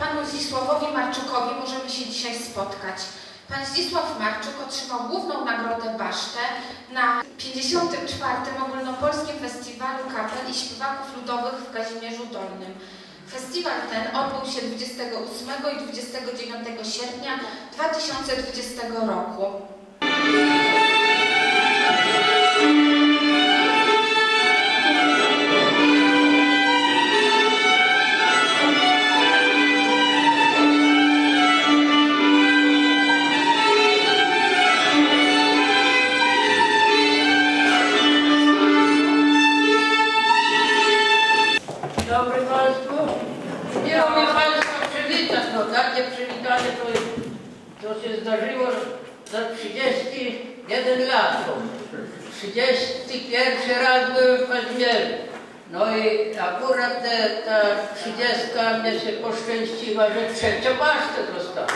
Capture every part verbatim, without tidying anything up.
panu Zdzisławowi Marczukowi możemy się dzisiaj spotkać. Pan Zdzisław Marczuk otrzymał główną nagrodę Basztę na pięćdziesiątym czwartym Ogólnopolskim Festiwalu Kapel i Śpiewaków Ludowych w Kazimierzu Dolnym. Festiwal ten odbył się dwudziestego ósmego i dwudziestego dziewiątego sierpnia dwa tysiące dwudziestego roku. Dobry Państwu. Miło mi Państwa przywitać. No takie przywitanie to, to się zdarzyło za trzydzieści jeden lat. trzydziesty pierwszy raz byłem w Kazimierzu. No i akurat te, ta trzydziestka mnie się poszczęściła, że trzecią basztę dostałem.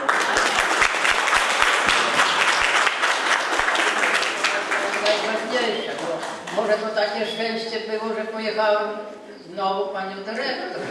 Najważniejsze, bo może to takie szczęście było, że pojechałem znowu panią dyrektor.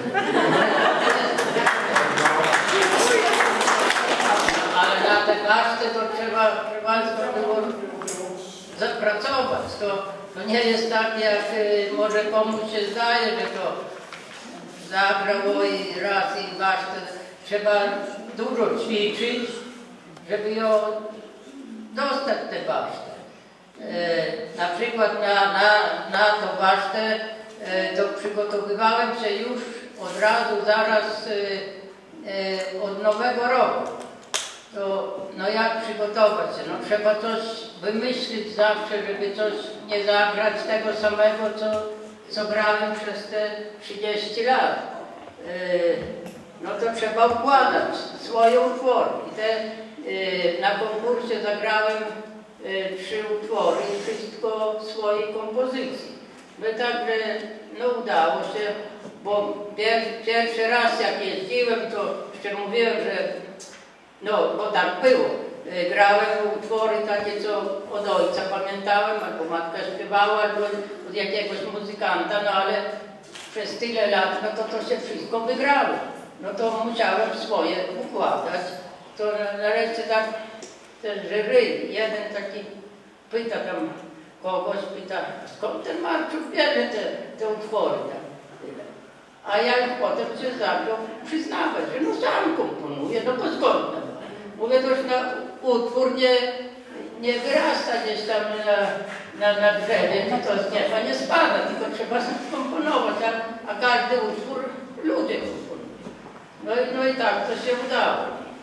Ale na te baszty to trzeba, proszę Państwa, było zapracować. To, to nie jest tak, jak y, może komuś się zdaje, że to zagrało i raz i basztę. Trzeba dużo ćwiczyć, żeby ją dostać tę basztę. Y, na przykład na, na, na tą basztę to przygotowywałem się już od razu, zaraz e, od nowego roku. To no jak przygotować się? No trzeba coś wymyślić zawsze, żeby coś nie zagrać tego samego, co, co grałem przez te trzydzieści lat. E, no to trzeba układać swoje utwory. I te, e, na konkursie zagrałem e, trzy utwory i wszystko swojej kompozycji. No także no udało się, bo pier, pierwszy raz jak jeździłem, to jeszcze mówiłem, że no bo tak było. Grałem utwory takie, co od ojca pamiętałem, albo matka śpiewała, albo od jakiegoś muzykanta, no ale przez tyle lat, no to to się wszystko wygrało. No to musiałem swoje układać. To nareszcie tak ten jury, jeden taki pyta tam, kogoś pyta, skąd ten Marczuk bierze te, te utwory tam. A ja potem się zaczął przyznawać, że no sam komponuje, no bo skąd? Mówię, to już na utwór nie, nie wyrasta gdzieś tam na, na, na drzewie, no to z nieba nie spada, tylko trzeba skomponować, a, a każdy utwór ludzie komponują. No, no i tak to się udało.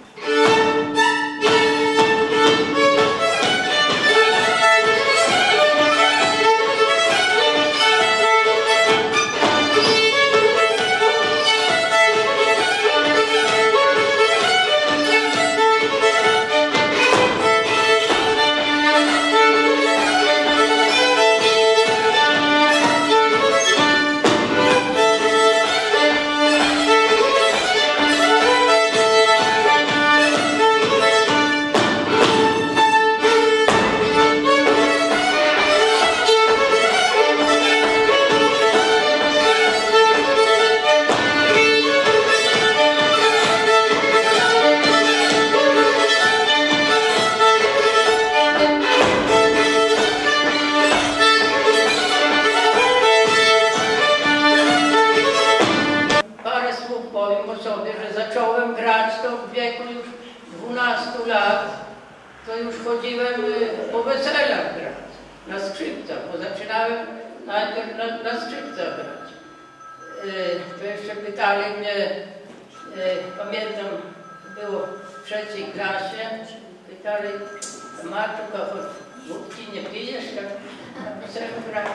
To już chodziłem po weselach grać, na skrzypcach, bo zaczynałem najpierw na, na skrzypcach grać. To jeszcze pytali mnie, pamiętam, było w trzeciej klasie, pytali, Marczuk, a choć wódki nie pijesz, jak na weselu grać?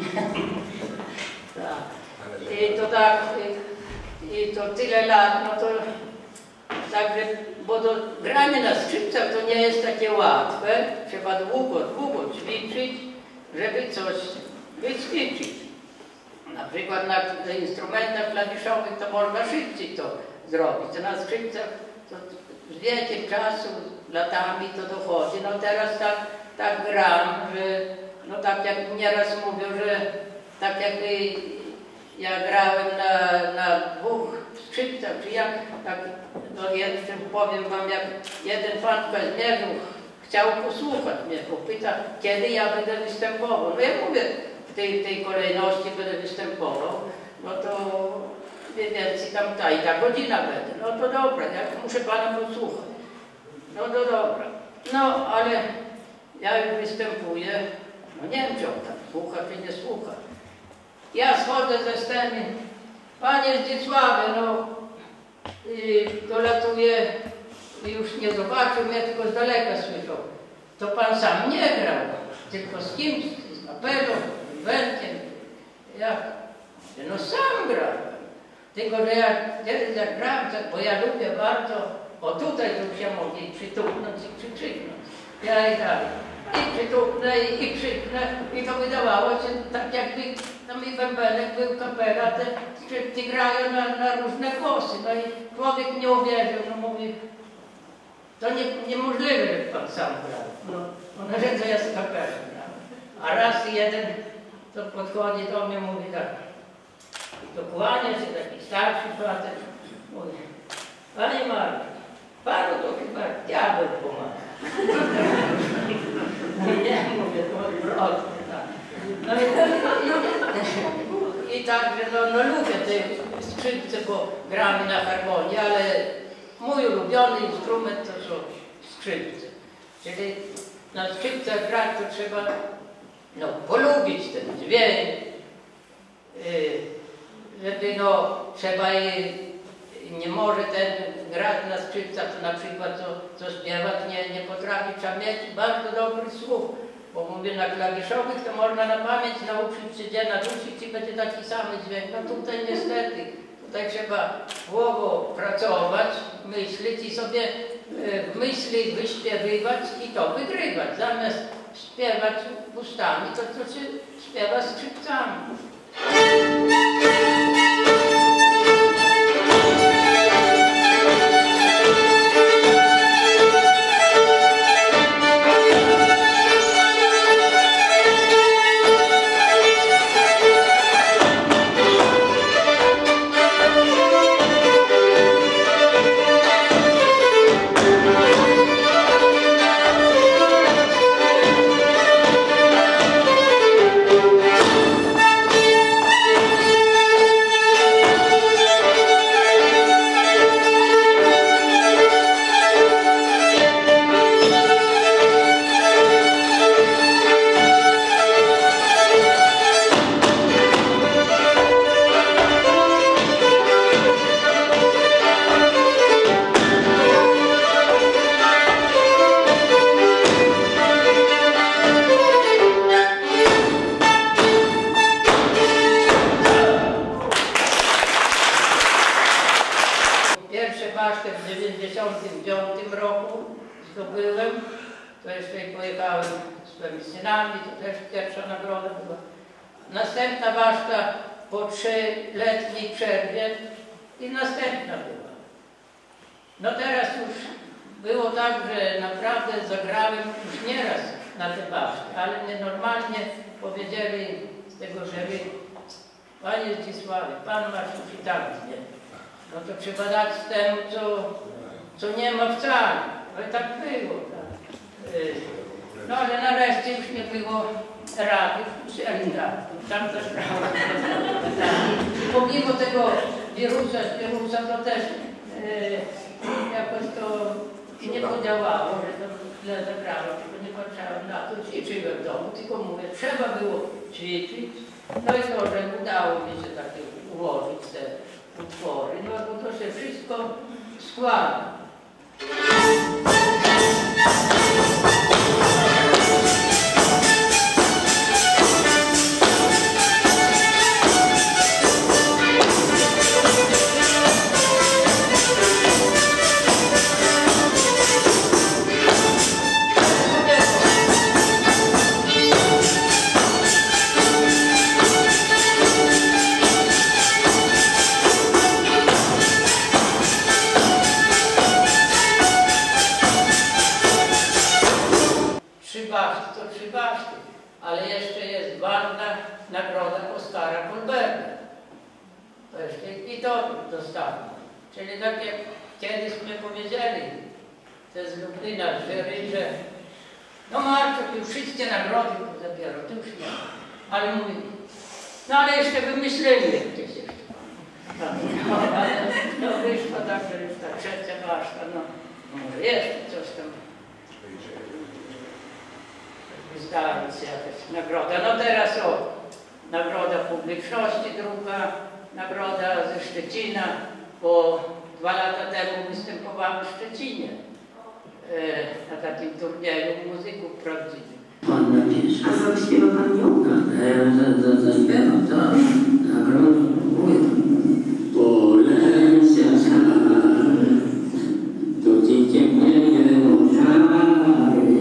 I to tak, i, i to tyle lat, no to także, bo to granie na skrzypcach to nie jest takie łatwe. Trzeba długo, długo ćwiczyć, żeby coś wyćwiczyć. Na przykład na instrumentach klawiszowych to można szybciej to zrobić. A na skrzypcach to z wiekiem czasu, latami to dochodzi. No teraz tak, tak gram, że no tak jak nieraz mówią, że tak jakby ja grałem na, na dwóch skrzypca, czy jak, jak no jeszcze powiem wam, jak jeden pan w Kazimierzu chciał posłuchać mnie, bo pyta, kiedy ja będę występował. No ja mówię, w tej, tej kolejności będę występował, no to mniej więcej tam ta i ta godzina będzie. No to dobra, ja muszę pana posłuchać. No to dobra. No ale ja już występuję, no nie wiem, czy on tam słucha, czy nie słucha. Ja schodzę ze sceny, panie Zdzisławie, no i dolatuję, już nie zobaczył mnie, tylko z daleka słyszał. To pan sam nie grał, tylko z kimś, z kapelą, z Wenkiem. Jak? No sam grałem. Tylko, że ja kiedyś jak grałem, bo ja lubię bardzo, o tutaj tu się mogli przytuknąć i przykrzyknąć. Ja i dalej. I przytuknę, i, i krzyknę, i to wydawało się tak jakby tam i bębenek był, kapela, te skrzypki grają na, na różne głosy. No i człowiek nie uwierzył, no mówi, to nie, niemożliwe, że pan sam grał. No, no że to ja z kapelą grałem. A raz jeden to podchodzi do mnie, mówi tak, to kłania się taki starszy facet, mówi, panie Marku, panu to chyba diabeł pomaga. Nie, mówię, to odwrotnie, tak. No i, i, i tak, że no, no lubię te skrzypce, bo gramy na harmonii, ale mój ulubiony instrument to są skrzypce. Czyli na skrzypcach grać to trzeba no, polubić ten dźwięk, yy, żeby no, trzeba i nie może ten grać na skrzypcach, to na przykład co, co śpiewać nie, nie potrafi, trzeba mieć bardzo dobry słuch, bo mówię na klawiszowych to można na pamięć nauczyć się gdzie naduczyć i będzie taki sam dźwięk. No tutaj niestety, tutaj trzeba głowo pracować, myśleć i sobie w myśli wyśpiewywać i to wygrywać. Zamiast śpiewać ustami, to to się śpiewa skrzypcami. W dziewięćdziesiątym piątym roku zdobyłem, to jeszcze pojechałem z swoimi synami, to też pierwsza nagroda była. Następna ważka po trzyletniej przerwie i następna była. No teraz już było tak, że naprawdę zagrałem już nieraz na te ważki, ale mnie normalnie powiedzieli z tego jury, panie Zdzisławie, pan masz już i tak nie. No to trzeba dać temu, co, co nie ma wcale. Ale tak było. Tak. No ale nareszcie już nie było rady, wzięli rady. Tam też brała. I pomimo tego wirusa, wirusa to też e, jakoś to nie podziałało, że to źle zagrało, tylko nie patrzałem na to, ćwiczyłem w domu, tylko mówię, trzeba było ćwiczyć. No i to, że udało mi się takie ułożyć te utwory, no bo to się wszystko składa. Ale jeszcze jest ważna nagroda Oskara Kolberga. To jeszcze i to dostałem. Czyli tak jak kiedyś mnie powiedzieli, to z Lublina, że, że no Marczuk już wszystkie nagrody zabierał, to już nie. Ale mówi, no ale jeszcze wymyśleli jakieś jeszcze. Tak, no, ale no wyszło tak, że już ta trzecia baszta, no może jeszcze coś tam zdarzyć się jakaś nagroda. No teraz o, nagroda publiczności druga, nagroda ze Szczecina, bo dwa lata temu występowałam w Szczecinie e, na takim turnieju muzyków prawdziwych. Pan napiesze. A zaśpiewa Pan ją? Zaśpiewam, tak. Nagrodę. Polesia szary, to dziecię mnie szary.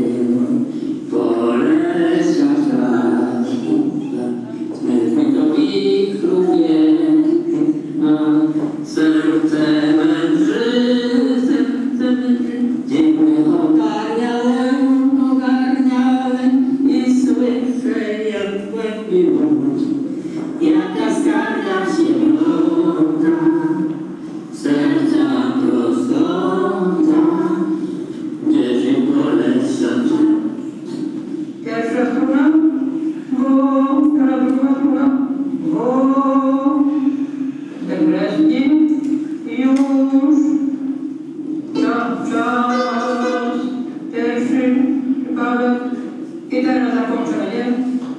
Polesia szary, smętny to wichru piękna, serce mędrzyzny, dziękuję ogarniałem, ogarniałem i słyszę jak głębi łódź, jaka skarga się młoda, serca prostota, gdzie się poleca. Pierwsza strona, bo, teraz druga strona, bo, wreszcie już czas, czas, pierwszy przypadek i teraz zakończenie.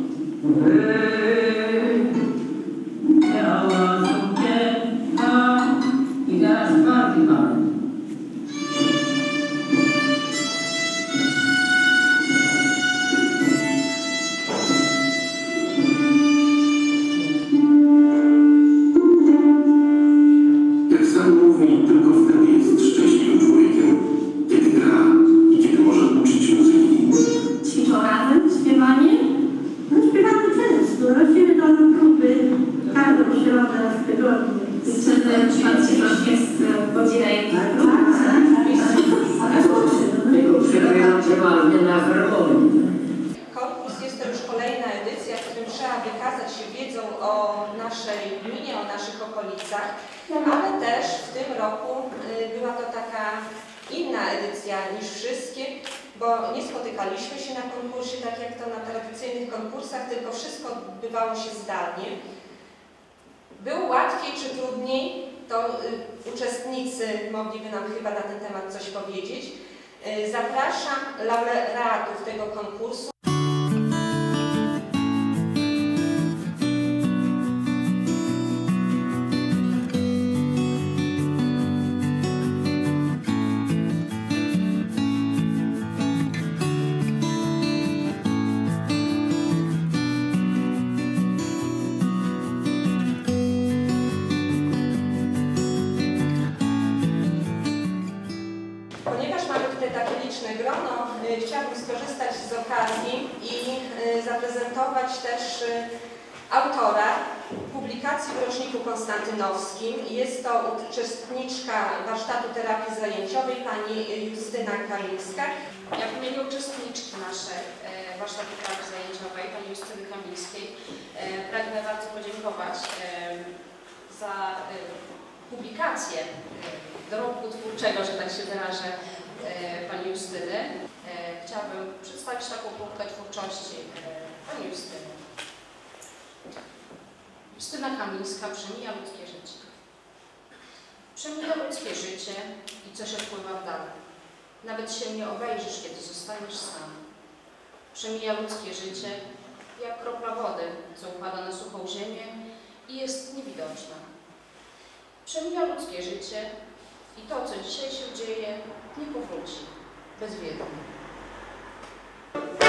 Miała sukienka i teraz czwarty mamy. Jak sam mówi, tylko wtedy jest szczęśliwym człowiekiem, kiedy gra i kiedy może uczyć muzyki. Ćwiczą razem śpiewanie? No śpiewamy często, nosimy to na próby każdą środę w tygodniu. Wtedy ćwiczyć jest godzina jedna. Tylko przebywają przeważnie na harmonii. Konkurs jest to już kolejna edycja, w którym trzeba wykazać się wiedzą o naszej gminie, o naszych okolicach, ale też w tym roku y, była to taka inna edycja niż wszystkie, bo nie spotykaliśmy się na konkursie tak jak to na tradycyjnych konkursach, tylko wszystko odbywało się zdalnie. Było łatwiej czy trudniej, to y, uczestnicy mogliby nam chyba na ten temat coś powiedzieć. Y, zapraszam laureatów tego konkursu. Ponieważ mamy tutaj takie liczne grono, y, chciałabym skorzystać z okazji i y, zaprezentować też y, autora publikacji w roczniku konstantynowskim. Jest to uczestniczka warsztatu terapii zajęciowej, pani Justyna Kamińska. Ja w imieniu uczestniczki naszej e, warsztatu terapii zajęciowej, pani Justyny Kamińskiej, e, pragnę bardzo podziękować e, za e, publikację e, dorobku twórczego, że tak się wyrażę, e, pani Justyny. E, chciałabym przedstawić taką próbkę twórczości e, pani Justyny. Justyna Kamińska przemija ludzkie życie. Przemija ludzkie życie i coś odpływa w dal. Nawet się nie obejrzysz, kiedy zostaniesz sam. Przemija ludzkie życie jak kropla wody, co upada na suchą ziemię i jest niewidoczna. Przemija ludzkie życie i to, co dzisiaj się dzieje, nie powróci bezwiednie.